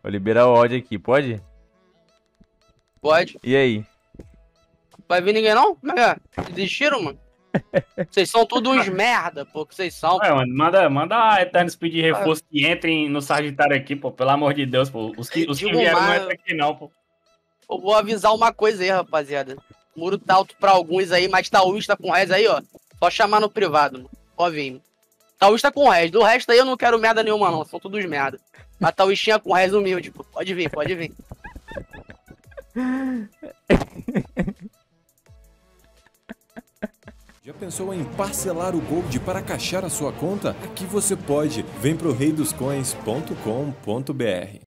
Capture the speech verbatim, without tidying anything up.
Vou liberar o áudio aqui, pode? Pode. E aí? Vai vir ninguém não? Como é que é? Desistiram, mano? Vocês são todos uns merda, pô, que vocês são. Ué, mano, manda, manda a Eternos pedir reforço que entrem no Sagitário aqui, pô, pelo amor de Deus, pô. Os que, os que Digo vieram não mais- entram aqui não, pô. Eu vou avisar uma coisa aí, rapaziada. O muro tá alto pra alguns aí, mas taoísta com res aí, ó. Só chamar no privado, mano. Pode vir. Mano. Taoísta com res. Do resto aí eu não quero merda nenhuma, não. São todos merda. Mas taoístinha com res humilde, pô. Pode vir, pode vir. Já pensou em parcelar o Gold para caixar a sua conta? Aqui você pode. Vem pro rei dos coins ponto com ponto br.